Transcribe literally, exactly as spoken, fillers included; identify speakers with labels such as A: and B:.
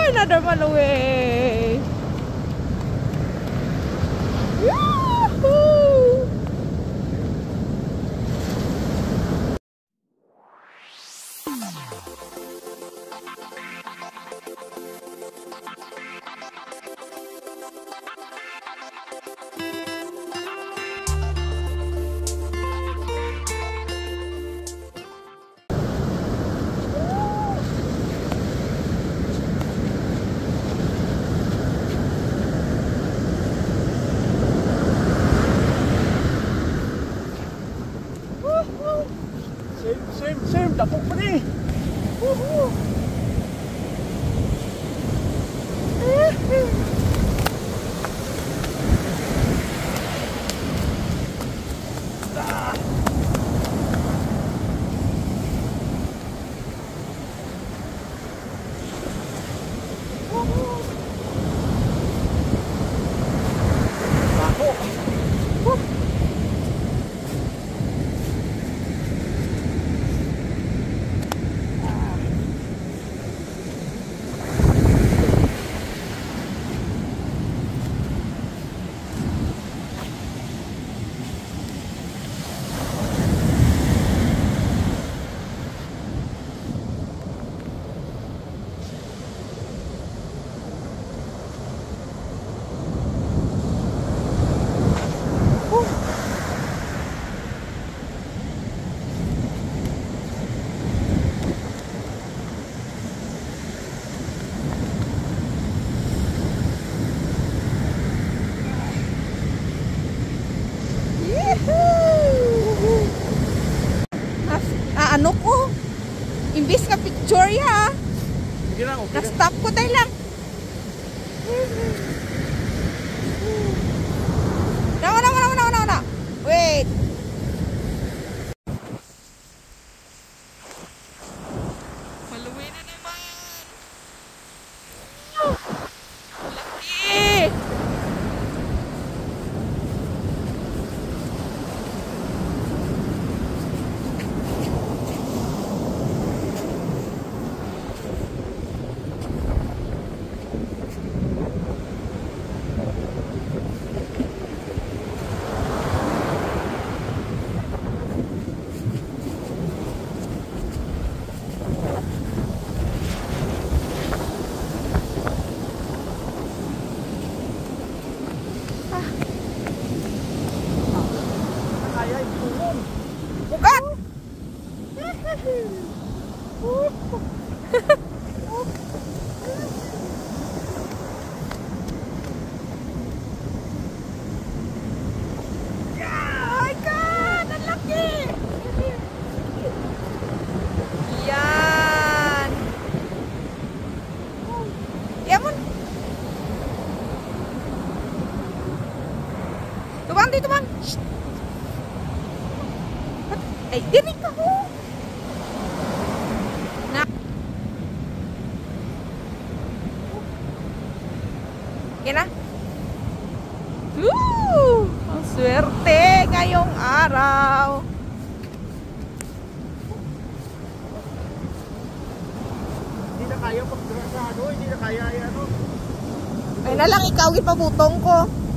A: Another maluwi. Yahoo!
B: Same, same, dapok pa ni. Woohoo!
A: Ano ko? Imbis ka picture ya.
B: Sige lang, okay.
A: Na-stop ko tayo lang. Nawa, nawa, nawa, nawa, nawa. Wait. Maluwi na naman. Laki. Bukan. My God, ang laki. Yan. Yan. Tumang dito, Mang. Ay, diri ka ho. Na. Yan na. Woo! Ang swerte ngayong araw.
B: Hindi na kaya pag sa ano, hindi na kaya ano.
A: Ay na lang, ikaw ipabutong ko.